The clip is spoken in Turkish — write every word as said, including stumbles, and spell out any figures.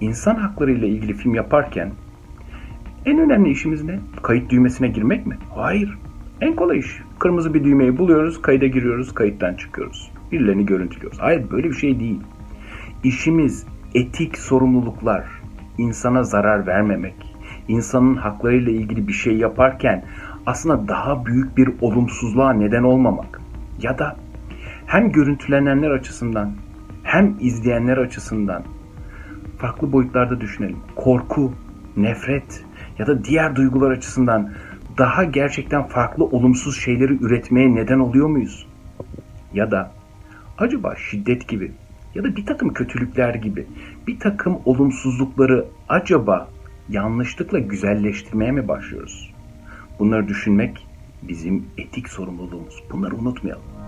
insan hakları ile ilgili film yaparken en önemli işimiz ne? Kayıt düğmesine girmek mi? Hayır. En kolay iş. Kırmızı bir düğmeyi buluyoruz, kayda giriyoruz, kayıttan çıkıyoruz. Birilerini görüntülüyoruz. Hayır, böyle bir şey değil. İşimiz etik sorumluluklar, insana zarar vermemek, insanın haklarıyla ilgili bir şey yaparken aslında daha büyük bir olumsuzluğa neden olmamak ya da hem görüntülenenler açısından hem izleyenler açısından farklı boyutlarda düşünelim. Korku, nefret ya da diğer duygular açısından daha gerçekten farklı olumsuz şeyleri üretmeye neden oluyor muyuz? Ya da acaba şiddet gibi ya da bir takım kötülükler gibi bir takım olumsuzlukları acaba yanlışlıkla güzelleştirmeye mi başlıyoruz? Bunları düşünmek bizim etik sorumluluğumuz. Bunları unutmayalım.